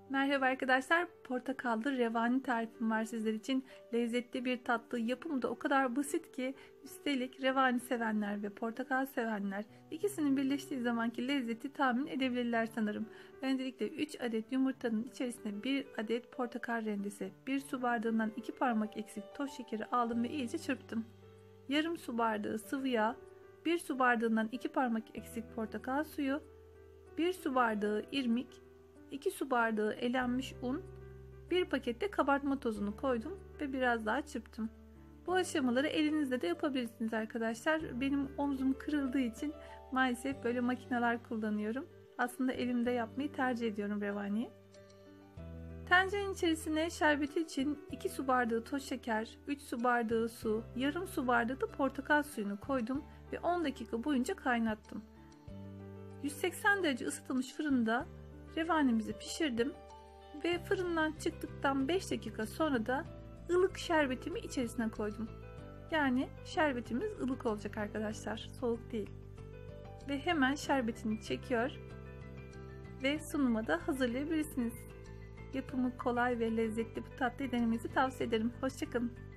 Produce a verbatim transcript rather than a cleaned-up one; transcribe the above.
Merhaba arkadaşlar, portakallı revani tarifim var sizler için. Lezzetli bir tatlı, yapımı da o kadar basit ki üstelik revani sevenler ve portakal sevenler ikisinin birleştiği zamanki lezzeti tahmin edebilirler sanırım. Öncelikle üç adet yumurtanın içerisine bir adet portakal rendesi, bir su bardağından iki parmak eksik toz şekeri aldım ve iyice çırptım. Yarım su bardağı sıvı yağ, bir su bardağından iki parmak eksik portakal suyu, bir su bardağı irmik, iki su bardağı elenmiş un, bir pakette kabartma tozunu koydum ve biraz daha çırptım. Bu aşamaları elinizde de yapabilirsiniz arkadaşlar. Benim omzum kırıldığı için maalesef böyle makineler kullanıyorum. Aslında elimde yapmayı tercih ediyorum revaniyi. Tencerenin içerisine şerbeti için iki su bardağı toz şeker, üç su bardağı su, yarım su bardağı da portakal suyunu koydum ve on dakika boyunca kaynattım. yüz seksen derece ısıtılmış fırında revanimizi pişirdim ve fırından çıktıktan beş dakika sonra da ılık şerbetimi içerisine koydum. Yani şerbetimiz ılık olacak arkadaşlar, soğuk değil. Ve hemen şerbetini çekiyor ve sunuma da hazırlayabilirsiniz. Yapımı kolay ve lezzetli bu tatlıyı denemenizi tavsiye ederim. Hoşça kalın.